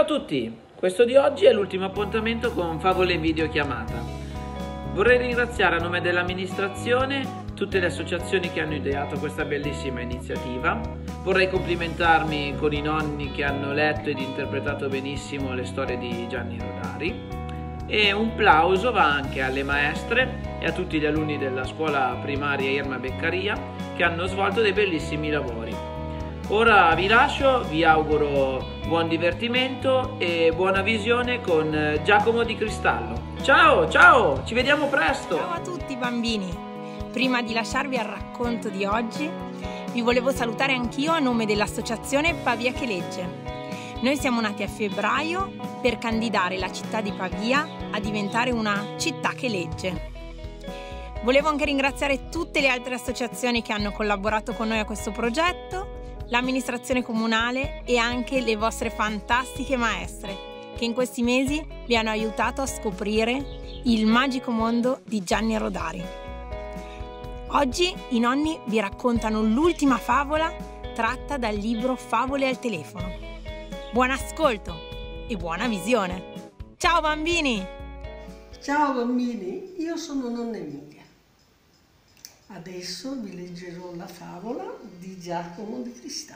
Ciao a tutti, questo di oggi è l'ultimo appuntamento con Favole Videochiamata. Vorrei ringraziare a nome dell'amministrazione tutte le associazioni che hanno ideato questa bellissima iniziativa. Vorrei complimentarmi con i nonni che hanno letto ed interpretato benissimo le storie di Gianni Rodari. E un plauso va anche alle maestre e a tutti gli alunni della scuola primaria Irma Beccaria che hanno svolto dei bellissimi lavori. Ora vi lascio, vi auguro buon divertimento e buona visione con Giacomo di Cristallo. Ciao, ciao, ci vediamo presto! Ciao a tutti bambini! Prima di lasciarvi al racconto di oggi, vi volevo salutare anch'io a nome dell'associazione Pavia che legge. Noi siamo nati a febbraio per candidare la città di Pavia a diventare una città che legge. Volevo anche ringraziare tutte le altre associazioni che hanno collaborato con noi a questo progetto, l'amministrazione comunale e anche le vostre fantastiche maestre che in questi mesi vi hanno aiutato a scoprire il magico mondo di Gianni Rodari. Oggi i nonni vi raccontano l'ultima favola tratta dal libro Favole al telefono. Buon ascolto e buona visione! Ciao bambini! Ciao bambini, io sono nonna Emilia. Adesso vi leggerò la favola di Giacomo di Cristallo.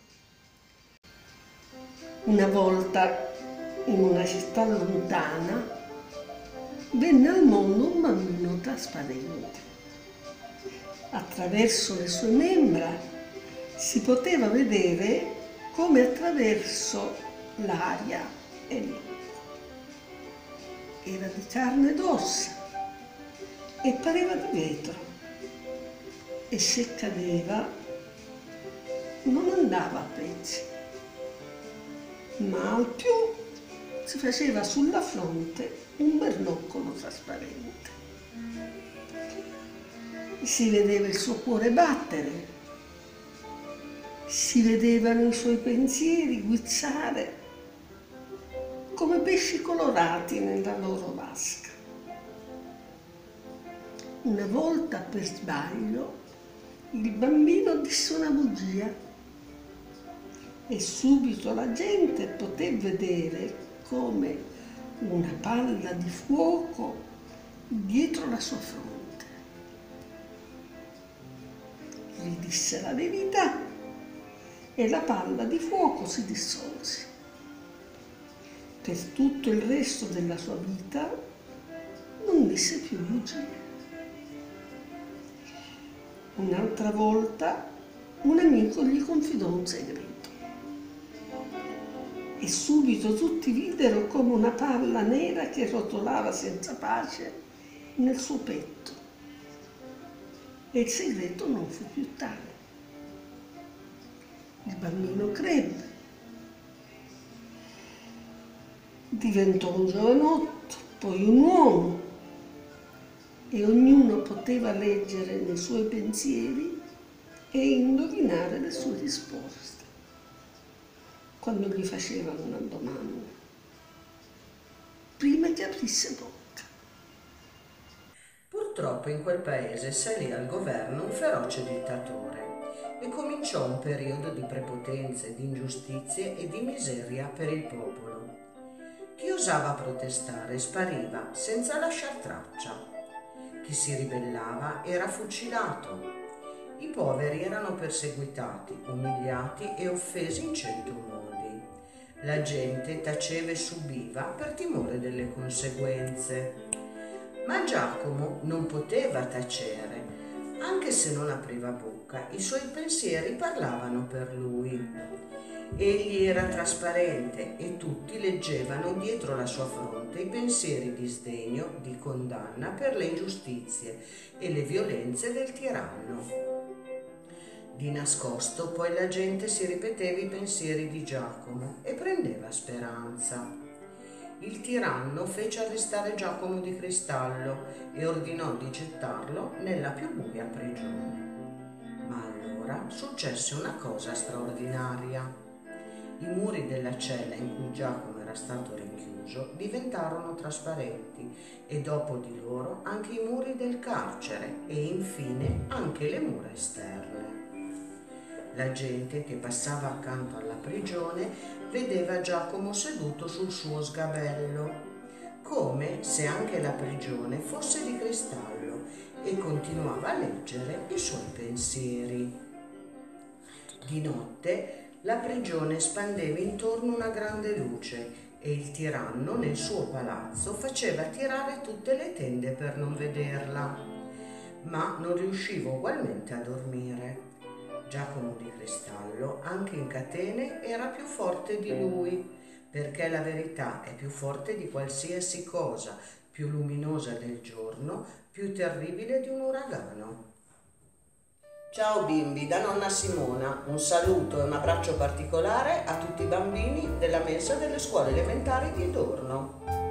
Una volta, in una città lontana, venne al mondo un bambino trasparente. Attraverso le sue membra si poteva vedere come attraverso l'aria e l'acqua. Era di carne ed ossa e pareva di vetro. E se cadeva non andava a pezzi, ma al più si faceva sulla fronte un bernoccolo trasparente. Si vedeva il suo cuore battere, si vedevano i suoi pensieri guizzare come pesci colorati nella loro vasca. Una volta per sbaglio il bambino disse una bugia e subito la gente poté vedere come una palla di fuoco dietro la sua fronte. Gli disse la verità e la palla di fuoco si dissolse. Per tutto il resto della sua vita non disse più bugie. Un'altra volta un amico gli confidò un segreto e subito tutti videro come una palla nera che rotolava senza pace nel suo petto. E il segreto non fu più tale. Il bambino crebbe, diventò un giovanotto, poi un uomo, e ognuno poteva leggere nei suoi pensieri e indovinare le sue risposte quando gli facevano una domanda, prima che aprisse bocca. Purtroppo in quel paese salì al governo un feroce dittatore e cominciò un periodo di prepotenze, di ingiustizie e di miseria per il popolo. Chi osava protestare spariva senza lasciar traccia. Chi si ribellava era fucilato. I poveri erano perseguitati, umiliati e offesi in 100 modi. La gente taceva e subiva per timore delle conseguenze. Ma Giacomo non poteva tacere. Anche se non apriva bocca, i suoi pensieri parlavano per lui. Egli era trasparente e tutti leggevano dietro la sua fronte i pensieri di sdegno, di condanna per le ingiustizie e le violenze del tiranno. Di nascosto poi la gente si ripeteva i pensieri di Giacomo e prendeva speranza. Il tiranno fece arrestare Giacomo di Cristallo e ordinò di gettarlo nella più buia prigione. Ma allora successe una cosa straordinaria. I muri della cella in cui Giacomo era stato rinchiuso diventarono trasparenti e dopo di loro anche i muri del carcere e infine anche le mura esterne. La gente che passava accanto alla prigione vedeva Giacomo seduto sul suo sgabello, come se anche la prigione fosse di cristallo, e continuava a leggere i suoi pensieri. Di notte la prigione spandeva intorno una grande luce e il tiranno nel suo palazzo faceva tirare tutte le tende per non vederla, ma non riusciva ugualmente a dormire. Giacomo di Cristallo, anche in catene, era più forte di lui, perché la verità è più forte di qualsiasi cosa, più luminosa del giorno, più terribile di un uragano. Ciao bimbi, da nonna Simona, un saluto e un abbraccio particolare a tutti i bambini della mensa delle scuole elementari di Dorno.